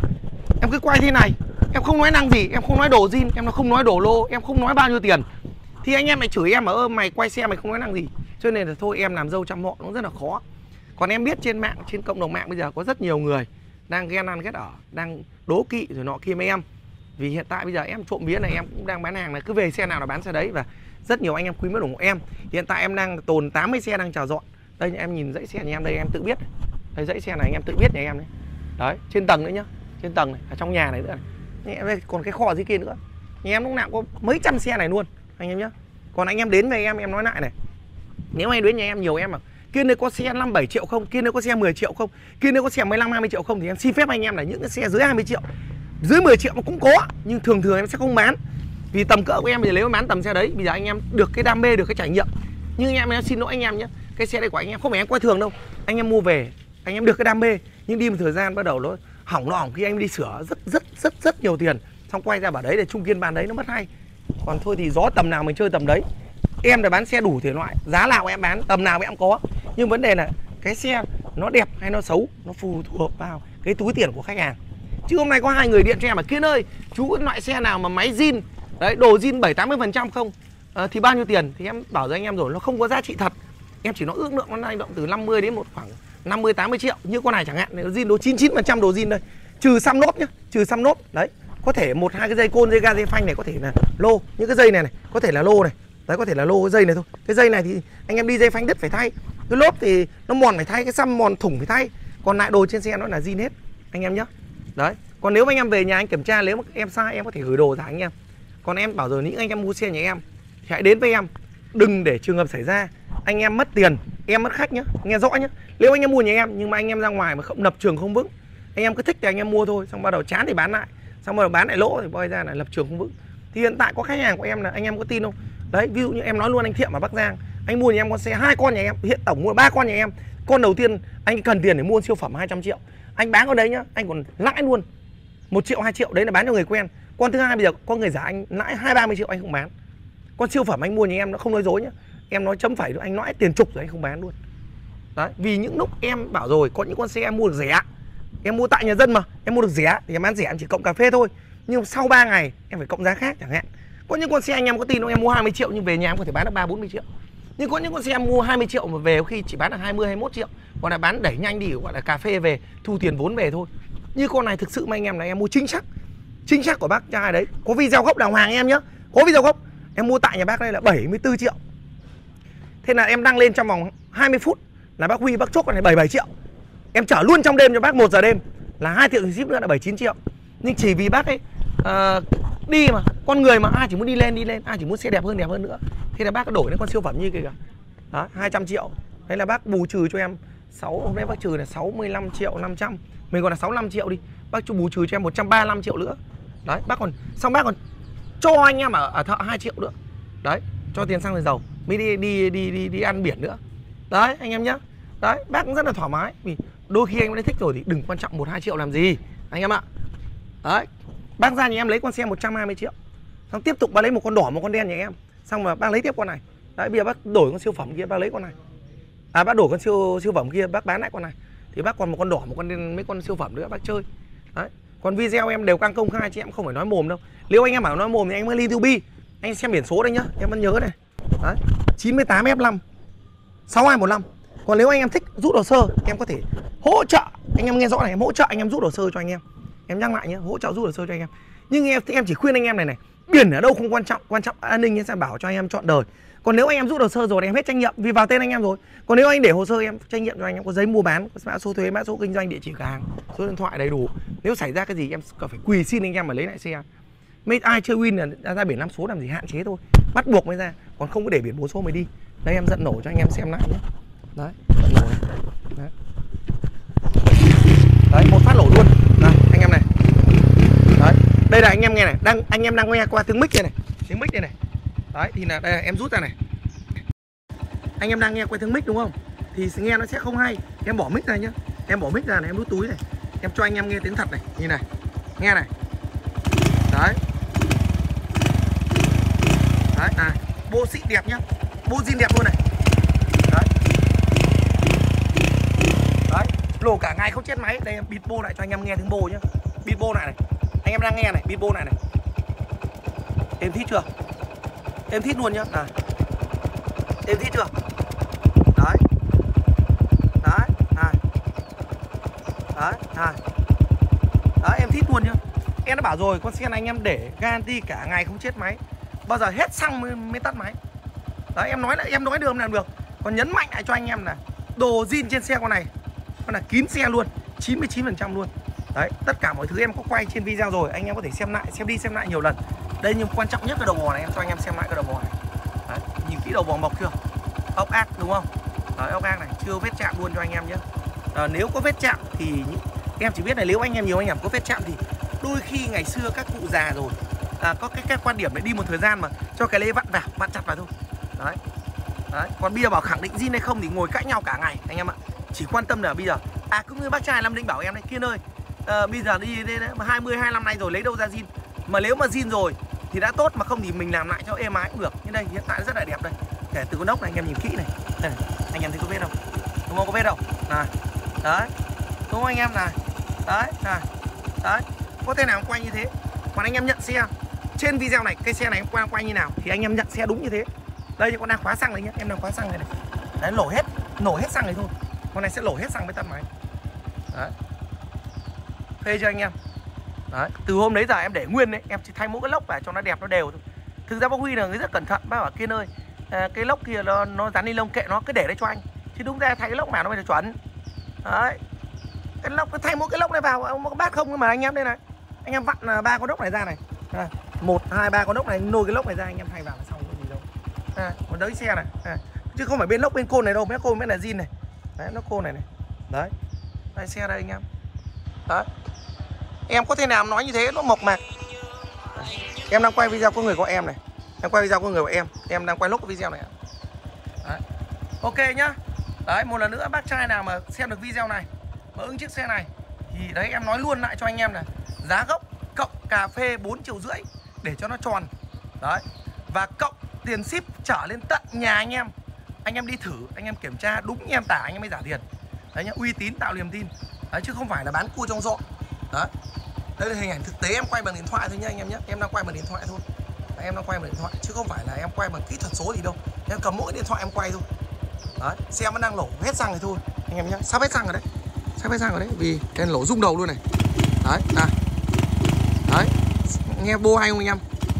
S1: em cứ quay thế này, em không nói năng gì, em không nói đồ zin, em không nói đồ lô, em không nói bao nhiêu tiền, thì anh em lại chửi em ở ơ mày quay xe mày không nói năng gì. Cho nên là thôi, em làm dâu trăm họ nó rất là khó. Còn em biết trên mạng, trên cộng đồng mạng bây giờ có rất nhiều người đang ghen ăn ghét ở, đang đố kỵ rồi nọ kia với em. Vì hiện tại bây giờ em trộm vía này, em cũng đang bán hàng này, cứ về xe nào là bán xe đấy. Và rất nhiều anh em quý mến ủng hộ em. Hiện tại em đang tồn tám mươi xe đang chào dọn. Đây em nhìn dãy xe nhà em đây, em tự biết. Đây dãy xe này anh em tự biết nhà em đấy. Đấy, trên tầng nữa nhá, trên tầng này, ở trong nhà này nữa này. Em đây còn cái kho dưới kia nữa. Nhà em lúc nào có mấy trăm xe này luôn anh em nhá. Còn anh em đến với em, em nói lại này, nếu anh đến nhà em nhiều em mà kia nơi có xe năm bảy triệu không, kia nơi có xe mười triệu không, kia nơi có xe mười lăm hai mươi triệu không, thì em xin phép anh em là những cái xe dưới hai mươi triệu, dưới mười triệu nó cũng có, nhưng thường thường em sẽ không bán. Vì tầm cỡ của em bây giờ nếu em bán tầm xe đấy, bây giờ anh em được cái đam mê, được cái trải nghiệm. Nhưng anh em, em xin lỗi anh em nhé, cái xe đây của anh em không phải em coi thường đâu. Anh em mua về, anh em được cái đam mê, nhưng đi một thời gian bắt đầu nó hỏng nó hỏng, khi anh đi sửa rất rất rất rất nhiều tiền, xong quay ra bảo đấy là Trung Kiên bán đấy nó mất hay. Còn thôi thì gió tầm nào mình chơi tầm đấy. Em đã bán xe đủ thể loại, giá nào em bán, tầm nào em có. Nhưng vấn đề là cái xe nó đẹp hay nó xấu, nó phụ thuộc vào cái túi tiền của khách hàng. Chứ hôm nay có hai người điện cho em mà Kiên ơi, chú có loại xe nào mà máy zin, đấy, đồ zin bảy tám mươi phần trăm không, à, thì bao nhiêu tiền? Thì em bảo với anh em rồi, nó không có giá trị thật. Em chỉ nó ước lượng nó dao động từ năm mươi đến một khoảng năm mươi tám mươi triệu. Như con này chẳng hạn, nó zin đồ chín mươi chín phần trăm đồ zin đây, trừ xăm nốt nhá, trừ xăm nốt. Đấy, có thể một hai cái dây côn, dây ga, dây phanh này có thể là lô, những cái dây này này có thể là lô này. Đấy, có thể là lô cái dây này thôi. Cái dây này thì anh em đi dây phanh đứt phải thay, cái lốp thì nó mòn phải thay, cái xăm mòn thủng phải thay. Còn lại đồ trên xe nó là zin hết anh em nhé. Đấy, còn nếu anh em về nhà anh kiểm tra, nếu mà em sai em có thể gửi đồ ra anh em. Còn em bảo rồi, những anh em mua xe nhà em thì hãy đến với em, đừng để trường hợp xảy ra anh em mất tiền, em mất khách nhá, nghe rõ nhá. Nếu anh em mua nhà em nhưng mà anh em ra ngoài mà không lập trường không vững, anh em cứ thích thì anh em mua thôi, xong bắt đầu chán thì bán lại, xong bắt đầu bán lại lỗ thì bôi ra là lập trường không vững. Thì hiện tại có khách hàng của em là anh em có tin không? Đấy, ví dụ như em nói luôn, anh Thiệm ở Bắc Giang, anh mua nhà em con xe hai con nhà em, hiện tổng mua ba con nhà em. Con đầu tiên anh cần tiền để mua siêu phẩm hai trăm triệu, anh bán con đấy nhá, anh còn lãi luôn một triệu hai triệu, đấy là bán cho người quen. Con thứ hai bây giờ có người giả anh lãi hai ba mươi triệu anh không bán. Con siêu phẩm anh mua nhà em nó không nói dối nhá, em nói chấm phẩy, anh lãi tiền chục rồi anh không bán luôn. Đấy, vì những lúc em bảo rồi, có những con xe em mua được rẻ, em mua tại nhà dân mà em mua được rẻ thì em bán rẻ, em chỉ cộng cà phê thôi, nhưng sau ba ngày em phải cộng giá khác chẳng hạn. Có những con xe anh em có tin không, em mua hai mươi triệu nhưng về nhà em có thể bán được ba bốn mươi triệu. Nhưng có những con xe em mua hai mươi triệu mà về khi chỉ bán được hai mươi hai mươi mốt triệu, còn là bán đẩy nhanh đi, gọi là cà phê về, thu tiền vốn về thôi. Như con này thực sự mà anh em là em mua chính xác, chính xác của bác trai đấy, có video gốc đàng hoàng em nhá, có video gốc. Em mua tại nhà bác đây là bảy mươi tư triệu. Thế là em đăng lên trong vòng hai mươi phút là bác Huy bác chốt con này bảy mươi bảy triệu. Em chở luôn trong đêm cho bác một giờ đêm là hai triệu tiền ship nữa là bảy mươi chín triệu. Nhưng chỉ vì bác ấy uh, đi mà, con người mà ai chỉ muốn đi lên đi lên, ai chỉ muốn xe đẹp hơn đẹp hơn nữa. Thế là bác có đổi đến con siêu phẩm như kìa. Đó, hai trăm triệu. Đấy là bác bù trừ cho em sáu, hôm nay bác trừ là sáu mươi lăm triệu năm trăm. Mình còn là sáu mươi lăm triệu đi. Bác bù trừ cho em một trăm ba mươi lăm triệu nữa. Đấy, bác còn xong bác còn cho anh em ở, ở thợ hai triệu nữa. Đấy, cho tiền xăng dầu mới đi đi đi đi đi ăn biển nữa. Đấy anh em nhá. Đấy, bác cũng rất là thoải mái. Vì đôi khi anh đã thích rồi thì đừng quan trọng một hai triệu làm gì anh em ạ. Đấy, bác ra nhà em lấy con xe một trăm hai mươi triệu. Xong tiếp tục bác lấy một con đỏ một con đen nhà em. Xong mà bác lấy tiếp con này. Đấy, bây giờ bác đổi con siêu phẩm kia bác lấy con này. À bác đổi con siêu siêu phẩm kia bác bán lại con này. Thì bác còn một con đỏ một con đen mấy con siêu phẩm nữa bác chơi. Đấy. Còn video em đều căng công khai chứ em không phải nói mồm đâu. Nếu anh em bảo nói mồm thì anh mới YouTube. Anh xem biển số đây nhá, em vẫn nhớ này. Đấy, chín mươi tám F năm sáu hai một năm. Còn nếu anh em thích rút hồ sơ, em có thể hỗ trợ. Anh em nghe rõ này, em hỗ trợ anh em rút hồ sơ cho anh em. Em nhắc lại nhé, hỗ trợ rút hồ sơ cho anh em. Nhưng em em chỉ khuyên anh em này này, biển ở đâu không quan trọng, quan trọng an ninh em sẽ bảo cho anh em chọn đời. Còn nếu anh em rút hồ sơ rồi thì em hết trách nhiệm vì vào tên anh em rồi. Còn nếu anh để hồ sơ em trách nhiệm cho anh em có giấy mua bán, có mã số thuế, mã số kinh doanh, địa chỉ cửa hàng, số điện thoại đầy đủ. Nếu xảy ra cái gì em cần phải quỳ xin anh em mà lấy lại xe. Mấy ai chơi win là ra, ra biển năm số làm gì, hạn chế thôi, bắt buộc mới ra, còn không có để biển bốn số mới đi. Đây em giận nổ cho anh em xem lại nhé. Đấy, giận nổ này. Đấy. Đấy, một phát nổ luôn. Đây, anh em này. Đấy, đây là anh em nghe này, đang anh em đang nghe qua tiếng mic đây này, tiếng mic đây này. Đấy, thì là đây là em rút ra này. Anh em đang nghe qua tiếng mic đúng không? Thì nghe nó sẽ không hay. Em bỏ mic ra nhá. Em bỏ mic ra này, em rút túi này. Em cho anh em nghe tiếng thật này, nhìn này. Nghe này. Đấy. Đấy, này, bộ xịn đẹp nhá. Bộ zin đẹp luôn này. Đấy. Đấy, lổ cả ngày không chết máy. Đây em bịt bô lại cho anh em nghe tiếng bô nhá. Bịt bô lại này. Anh em đang nghe này, bịt bô lại này. Em thích chưa? Em thích luôn nhá. Này. Em thích chưa? Đấy. Đấy, này. Đấy, này. Đấy, em thích luôn nhá. Em đã bảo rồi, con xe này anh em để guarantee cả ngày không chết máy. Bao giờ hết xăng mới, mới tắt máy. Đấy, em nói là em nói được không làm được. Còn nhấn mạnh lại cho anh em là đồ zin trên xe con này, con là kín xe luôn, chín mươi chín phần trăm luôn. Đấy, tất cả mọi thứ em có quay trên video rồi, anh em có thể xem lại, xem đi xem lại nhiều lần. Đây, nhưng quan trọng nhất là đầu bò này, em cho anh em xem lại cái đầu bò này. Đấy, nhìn kỹ đầu bò mộc chưa? Ốc ác đúng không? Đấy, ốc ác này, chưa vết chạm luôn cho anh em nhé. À, nếu có vết chạm thì em chỉ biết là nếu anh em nhiều anh em có vết chạm thì đôi khi ngày xưa các cụ già rồi à, có cái, cái quan điểm để đi một thời gian mà cho cái lê vặn vào, vặn chặt vào thôi. Đấy. Đấy, còn bây giờ bảo khẳng định zin hay không thì ngồi cãi nhau cả ngày anh em ạ. Chỉ quan tâm là bây giờ à, cũng như bác trai Lâm Định bảo em đấy, Kiên ơi, à, bây giờ đi đây mà hai mươi hai mươi lăm nay rồi lấy đâu ra zin. Mà nếu mà zin rồi thì đã tốt, mà không thì mình làm lại cho êm ái cũng được. Như đây hiện tại rất là đẹp đây. Kể từ con ốc này anh em nhìn kỹ này. Đây này, anh em thấy có vết không? Đúng không, có vết không? Này. Đấy. Đúng không anh em này? Đấy, này. Đấy. Có thể nào quay như thế. Còn anh em nhận xe trên video này, cái xe này em quay quay như nào thì anh em nhận xe đúng như thế. Đây con đang khóa xăng đấy nhá, em đang khóa xăng này này. Đấy, nổ hết, nổ hết xăng này thôi. Con này sẽ nổ hết xăng mới tắt máy. Đấy. Phê cho anh em. Đấy, từ hôm đấy giờ em để nguyên đấy, em chỉ thay mỗi cái lốc vào cho nó đẹp nó đều thôi. Thực ra bác Huy là người rất cẩn thận, bác bảo Kiên ơi, à, cái lốc kia nó nó dán ni lông kệ nó, cứ để đấy cho anh. Chứ đúng ra thay cái lốc mà nó phải chuẩn. Đấy. Cái lốc, cứ thay mỗi cái lốc này vào, một bát không mà anh em đây này. Anh em vặn ba con ốc này ra này. À, một, hai, ba con ốc này, nôi cái lốc này ra anh em thay vào là xong có gì đâu. À, còn đấy xe này. À, chứ không phải bên lốc bên côn này đâu, mấy côn bên là zin này. Đấy, nó côn này này. Đấy. Đây xe đây anh em. Đấy. Em có thể nào nói như thế nó mộc mạc. Đấy. Em đang quay video có người của em này. Em quay video có người của em. Em đang quay lúc video này. Đấy. Ok nhá. Đấy, một lần nữa bác trai nào mà xem được video này mà ưng chiếc xe này thì đấy em nói luôn lại cho anh em là giá gốc cộng cà phê bốn triệu rưỡi để cho nó tròn. Đấy. Và cộng tiền ship trở lên tận nhà anh em. Anh em đi thử, anh em kiểm tra đúng như em tả anh em mới trả tiền. Đấy nhá, uy tín tạo niềm tin. Đấy, chứ không phải là bán cua trong rọ. Đấy. Đây là hình ảnh thực tế em quay bằng điện thoại thôi nhá anh em nhé. Em đang quay bằng điện thoại thôi. Đấy, em đang quay bằng điện thoại chứ không phải là em quay bằng kỹ thuật số gì đâu. Em cầm mỗi điện thoại em quay thôi. Đấy, xe vẫn đang nổ hết xăng rồi thôi anh em nhé. Sắp hết xăng rồi đấy. Sắp hết xăng rồi đấy, vì cái nổ rung đầu luôn này. Đấy, này. Đấy, nghe bô hay không anh em?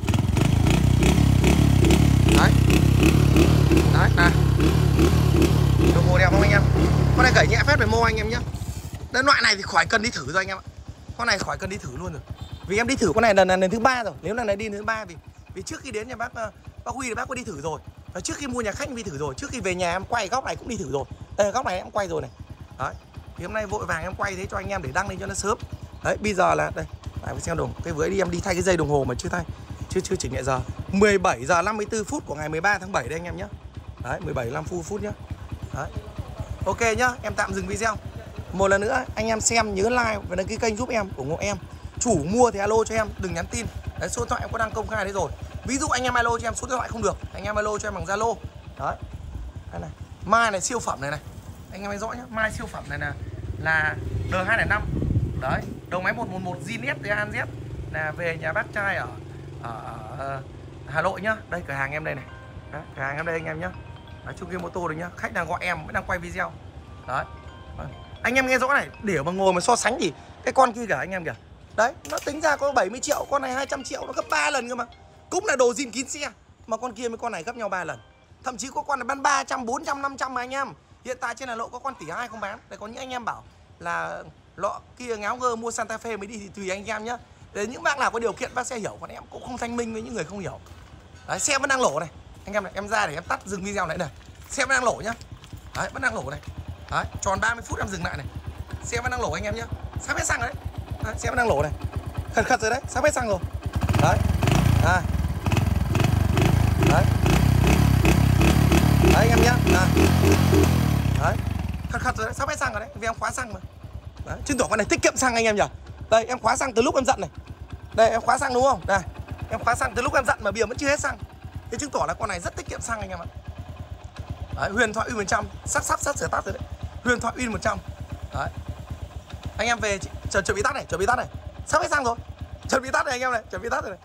S1: Đấy. Đấy, này. Đồng hồ đẹp không anh em? Con này gãy nhẹ phép về mô anh em nhé. Đến loại này thì khỏi cần đi thử rồi anh em ạ. Con này khỏi cần đi thử luôn rồi. Vì em đi thử con này lần lần thứ ba rồi. Nếu lần này đi lần thứ ba vì vì trước khi đến nhà bác bác Huy thì bác có đi thử rồi. Và trước khi mua nhà khách em đi thử rồi. Trước khi về nhà em quay góc này cũng đi thử rồi. Đây góc này em quay rồi này. Đấy. Thì hôm nay vội vàng em quay thế cho anh em để đăng lên cho nó sớm. Đấy, bây giờ là đây. Lại xem đồng cái với đi em đi thay cái dây đồng hồ mà chưa thay. chưa chưa chỉnh lại giờ. mười bảy giờ năm mươi tư phút của ngày mười ba tháng bảy đây anh em nhé. Đấy, mười bảy giờ năm mươi tư phút nhá. Đấy. Ok nhá, em tạm dừng video. Một lần nữa anh em xem nhớ like và đăng ký kênh giúp em, ủng hộ em. Chủ mua thì alo cho em, đừng nhắn tin. Đấy, số điện thoại em có đăng công khai đấy rồi. Ví dụ anh em alo cho em số điện thoại không được, anh em alo cho em bằng Zalo. Đấy. Đây này. Mai này siêu phẩm này này. Anh em hãy rõ nhá, mai siêu phẩm này là là D hai không năm. Đấy, đầu máy một một một Zin S An Z là về nhà bác trai ở ở, ở Hà Nội nhá. Đây cửa hàng em đây này. Đấy, cửa hàng em đây anh em nhá. Đấy, Trung Kiên Mô Tô đấy nhá. Khách đang gọi em vẫn đang quay video. Đấy. Anh em nghe rõ này, để mà ngồi mà so sánh thì cái con kia cả anh em kìa. Đấy, nó tính ra có bảy mươi triệu, con này hai trăm triệu, nó gấp ba lần cơ mà. Cũng là đồ zin kín xe, mà con kia với con này gấp nhau ba lần. Thậm chí có con này bán ba trăm, bốn trăm, năm trăm mà anh em. Hiện tại trên Hà Nội có con tỷ hai không bán. Đấy, có những anh em bảo là lọ kia ngáo ngơ mua Santa Fe mới đi thì tùy anh em nhá. Để những bác nào có điều kiện bác sẽ hiểu, còn em cũng không thanh minh với những người không hiểu. Đấy, xe vẫn đang lỗ này. Anh em này, em ra để em tắt dừng video lại này. Xe vẫn đang lỗ nhá. Đấy, vẫn đang lỗ này. Đấy, tròn ba mươi phút em dừng lại này. Xe vẫn đang lỗ anh em nhá. Sắp hết xăng rồi đấy. Đấy, xe vẫn đang lỗ này. Khật khật rồi đấy, sắp hết xăng rồi. Đấy. À. Đấy. Đấy anh em nhá. À. Đấy. Khật khật rồi đấy, sắp hết xăng rồi đấy, vì em khóa xăng mà. Đấy, chứng tỏ con này tiết kiệm xăng anh em nhỉ. Đây, em khóa xăng từ lúc em giận này. Đây, em khóa xăng đúng không? Đây. Em khóa xăng từ lúc em giận mà bìa vẫn chưa hết xăng. Thế chứng tỏ là con này rất tiết kiệm xăng anh em ạ. Đấy, huyền thoại Uy một trăm, sắp sắp sắp sửa tắt rồi đấy. Huyền thoại Uy một trăm. Đấy. Anh em về chuẩn chuẩn bị tắt này, chuẩn bị tắt này. Sắp hết xăng rồi. Chuẩn bị tắt này anh em này, chuẩn bị tắt rồi này.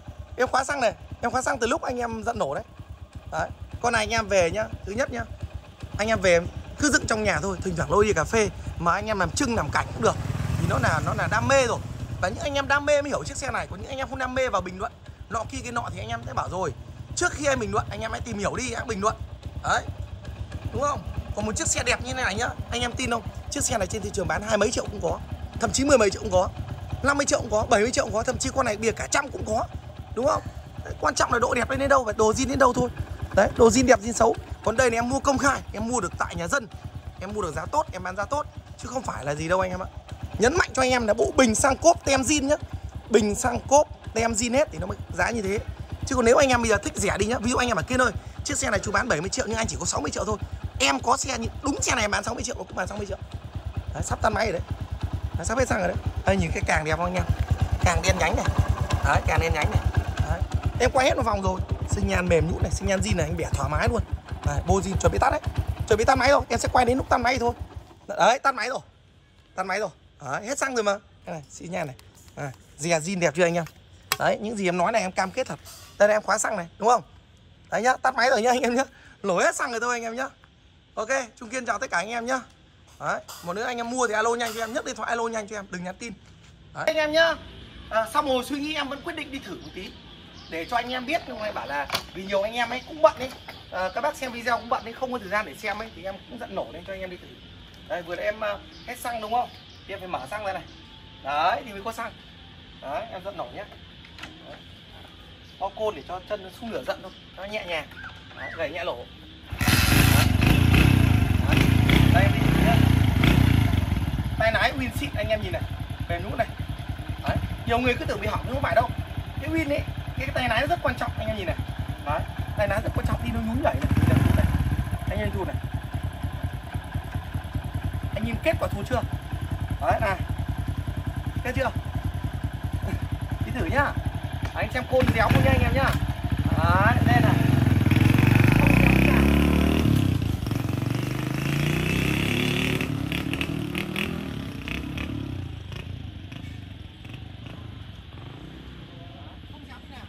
S1: Em khóa xăng này, em khóa xăng từ lúc anh em giận nổ đấy. Đấy. Con này anh em về nhá, thứ nhất nhá. Anh em về cứ dựng trong nhà thôi, thỉnh thoảng lôi đi cà phê mà anh em làm trưng làm cảnh cũng được. Thì nó là nó là đam mê rồi. Và những anh em đam mê mới hiểu chiếc xe này, còn những anh em không đam mê vào bình luận nọ kia cái nọ thì anh em sẽ bảo rồi. Trước khi anh bình luận anh em hãy tìm hiểu đi, hãy bình luận. Đấy. Đúng không? Còn một chiếc xe đẹp như thế này nhá, anh em tin không? Chiếc xe này trên thị trường bán hai mấy triệu cũng có, thậm chí mười mấy triệu cũng có, năm mươi triệu cũng có, bảy mươi triệu cũng có, thậm chí con này bìa cả trăm cũng có. Đúng không? Đấy, quan trọng là độ đẹp lên đến đâu và đồ zin đến đâu thôi. Đấy, đồ zin đẹp zin xấu. Còn đây này em mua công khai, em mua được tại nhà dân, em mua được giá tốt, em bán giá tốt, chứ không phải là gì đâu anh em ạ. Nhấn mạnh cho anh em là bộ bình xăng cốp tem zin nhá. Bình xăng cốp tem zin hết thì nó mới giá như thế. Chứ còn nếu anh em bây giờ thích rẻ đi nhá, ví dụ anh em ở Kiên ơi, chiếc xe này chú bán bảy mươi triệu nhưng anh chỉ có sáu mươi triệu thôi. Em có xe như đúng xe này em bán sáu mươi triệu, cũng bán sáu mươi triệu. Đấy, sắp tắt máy rồi đấy. Đấy, sắp hết xăng rồi đấy. Đây nhìn cái càng đẹp không anh em? Càng đen nhánh này. Đấy, càng đen nhánh này. Đấy. Em quay hết một vòng rồi. Sinh nhan mềm nhũn này, sinh nhan zin này anh bẻ thoải mái luôn. Đấy, bô zin chuẩn bị tắt đấy. Chuẩn bị tắt máy rồi, em sẽ quay đến lúc tắt máy thôi. Đấy, tắt máy rồi. Tắt máy rồi. Đấy, hết xăng rồi mà. Đây này, xi nhan này. À, dè zin đẹp chưa anh em? Đấy, những gì em nói này em cam kết thật. Đây là em khóa xăng này, đúng không? Đấy nhá, tắt máy rồi nhá anh em nhá. Lỗi hết xăng rồi thôi anh em nhá. Ok, Trung Kiên chào tất cả anh em nhá. Đấy, một nữa anh em mua thì alo nhanh cho em, nhấc điện thoại alo nhanh cho em, đừng nhắn tin. Đấy anh em nhá. À, sau ngồi suy nghĩ em vẫn quyết định đi thử một tí để cho anh em biết. Nhưng mà bảo là vì nhiều anh em ấy cũng bận ấy, à, các bác xem video cũng bận ấy, không có thời gian để xem ấy, thì em cũng giận nổ nên cho anh em đi thử. Đây vừa nãy em uh, hết xăng đúng không? Thì em phải mở xăng ra này. Đấy thì mới có xăng. Đấy em giận nổ nhé. Có côn để cho chân nó không lửa giận thôi, nó nhẹ nhàng. Đấy, gầy nhẹ lỗ. Đấy. Đấy. Đây em đi thử nhé. Tay lái win xịn anh em nhìn này, mềm nhũn này. Đấy. Nhiều người cứ tưởng bị hỏng nhưng không phải đâu. Cái win ấy, cái tay lái nó rất quan trọng anh em nhìn này. Đấy. Tay lái rất quan trọng, đi nó nhún nhảy này. này. Anh em thu này. Anh nhìn kết quả thu chưa? Đấy này. Kết chưa? Đi thử nhá. Anh xem côn déo không nha anh em nhá. Đấy, đây này. Không déo nhá. Không déo thế nào.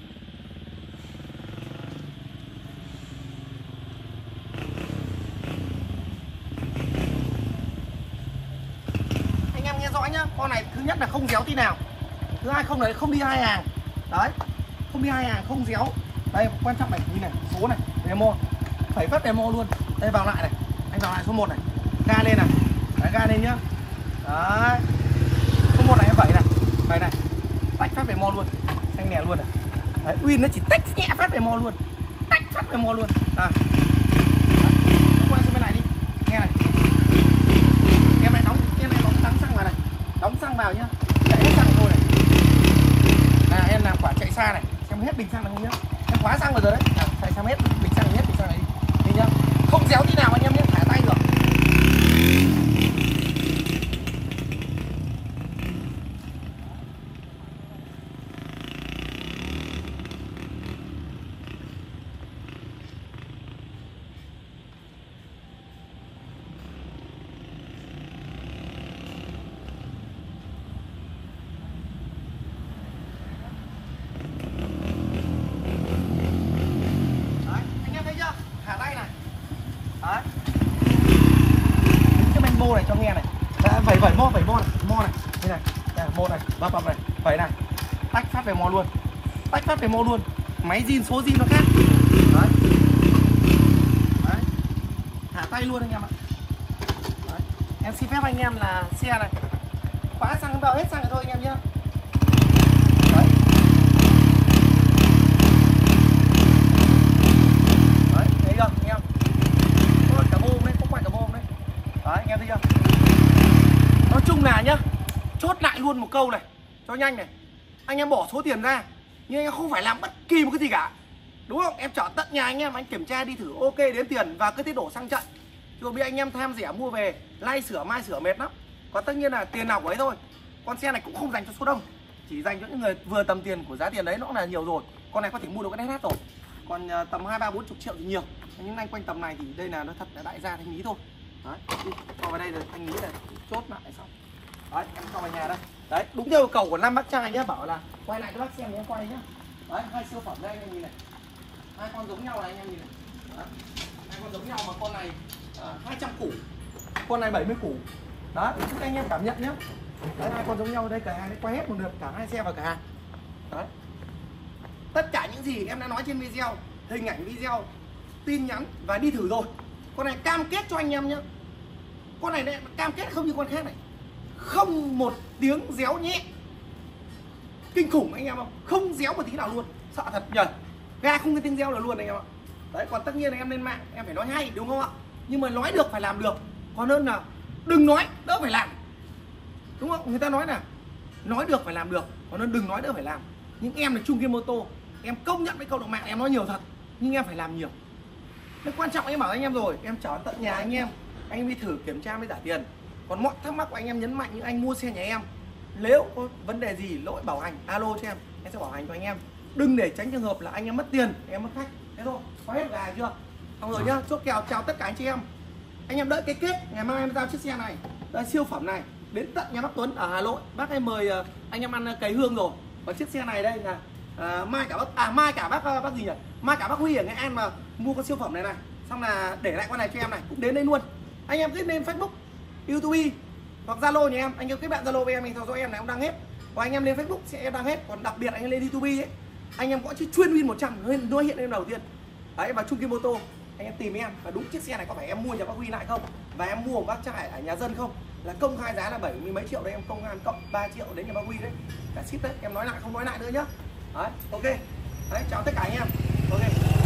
S1: Anh em nghe rõ nhá, con này thứ nhất là không déo tí nào. Thứ hai không đấy, không đi hai hàng. Đấy, không đi hai hàng, không déo. Đây quan trọng này, nhìn này, số này, demo. Phải phát demo luôn. Đây vào lại này. Anh vào lại số một này. Ga lên này. Đấy, ga lên nhá. Đấy. Số một này em bảy này. bảy này. Tách phát demo luôn. Xanh nhẹ luôn này. Đấy, Win nó chỉ tách nhẹ phát demo luôn. Tách phát demo luôn. À. Quay xuống bên này đi. Nghe này. Em này đóng, em này đóng đóng xăng vào này. Đóng xăng vào nhá. Chạy hết xăng thôi này. À, em làm quả chạy xa này, bình xăng này nhá. Em khóa xăng vào rồi đấy. À, xài xăng hết, bình xăng hết, bình xăng này đi. Đi nhá. Không déo tí nào anh em nhé, thả tay được. Mô này cho nghe này, vẩy vẩy mô vẩy mô này, mô này, đây này, đây mô này, bắp bắp này, vẩy này, tách phát về mô luôn, tách phát về mô luôn, máy zin số zin nó khác, đấy, đấy, thả tay luôn anh em ạ, đấy. Em xin phép anh em là xe này, khóa xăng vào hết xăng rồi thôi anh em nhá, đấy, đấy, thấy không anh em, có cả mô đấy, không phải cả mô đấy. Đấy, anh em thấy chưa? Nói chung là nhá, chốt lại luôn một câu này cho nhanh này. Anh em bỏ số tiền ra nhưng anh em không phải làm bất kỳ một cái gì cả, đúng không? Em chở tận nhà anh em, anh kiểm tra đi thử ok đếm tiền và cứ thế đổ xăng trận. Rồi bị anh em tham rẻ mua về nay sửa mai sửa mệt lắm. Còn tất nhiên là tiền nào của ấy thôi. Con xe này cũng không dành cho số đông, chỉ dành cho những người vừa tầm tiền của giá tiền đấy, nó cũng là nhiều rồi. Con này có thể mua được cái đét hát rồi. Còn uh, tầm hai ba bốn chục triệu thì nhiều. Nhưng anh quanh tầm này thì đây là nó thật là đại gia thanh lý thôi. Đấy, cho vào đây rồi anh nghĩ là chốt lại xong. Đấy, em cho vào nhà đây. Đấy, đúng theo yêu cầu của năm bác trai nhá, bảo là quay lại cho bác xem em quay nhá. Đấy, hai siêu phẩm đây anh em nhìn này. Hai con giống nhau này anh em nhìn này. Đấy, hai con giống nhau mà con này uh, hai trăm củ, con này bảy mươi củ. Đó, để anh em cảm nhận nhá. Đấy, hai con giống nhau đây, cả hai quay hết một lượt cả hai xe và cả hai. Đấy. Tất cả những gì em đã nói trên video, hình ảnh video, tin nhắn và đi thử rồi. Con này cam kết cho anh em nhé. Con này này cam kết không như con khác này, không một tiếng réo nhẹ. Kinh khủng anh em không? Không réo một tí nào luôn. Sợ thật nhờ. Ga không có tiếng réo nào luôn anh em ạ. Đấy, còn tất nhiên là em lên mạng em phải nói hay đúng không ạ? Nhưng mà nói được phải làm được. Còn hơn là đừng nói đỡ phải làm. Đúng không? Người ta nói là nói được phải làm được, còn hơn đừng nói đỡ phải làm. Nhưng em là Trung Kiên Mô Tô, em công nhận với câu động mạng em nói nhiều thật, nhưng em phải làm nhiều. Nó quan trọng em bảo anh em rồi, em chở tận nhà anh em, anh em đi thử kiểm tra mới trả tiền. Còn mọi thắc mắc của anh em nhấn mạnh như anh mua xe nhà em, nếu có vấn đề gì lỗi bảo hành alo cho em, em sẽ bảo hành cho anh em. Đừng để tránh trường hợp là anh em mất tiền, em mất khách. Thế thôi, có hết gà chưa? Xong rồi nhá, chốt kèo chào tất cả anh chị em. Anh em đợi cái kết, ngày mai em giao chiếc xe này, đây siêu phẩm này đến tận nhà bác Tuấn ở Hà Nội. Bác em mời anh em ăn cấy hương rồi. Còn chiếc xe này đây là à, mai cả bác à mai cả bác bác gì nhỉ? Mai cả bác Huy ở Nghệ An mà mua con siêu phẩm này này, xong là để lại con này cho em này, cũng đến đây luôn. Anh em cứ lên Facebook, YouTube hoặc Zalo nhà em, anh em kết bạn Zalo với em, mình theo dõi em này, em đăng hết. Và anh em lên Facebook sẽ em đăng hết. Còn đặc biệt anh em lên YouTube ấy, anh em có chữ chuyên win một trăm nó hiện lên đầu tiên. Đấy, và Trung Kiên Mô Tô anh em tìm em và đúng chiếc xe này có phải em mua nhà bác Huy lại không, và em mua của bác trai ở nhà dân không, là công khai giá là bảy mươi mấy triệu đấy, em công khai cộng ba triệu đến nhà bác Huy đấy, cả ship đấy, em nói lại không nói lại nữa nhá. Đấy, ok. Đấy, chào tất cả anh em. Ok.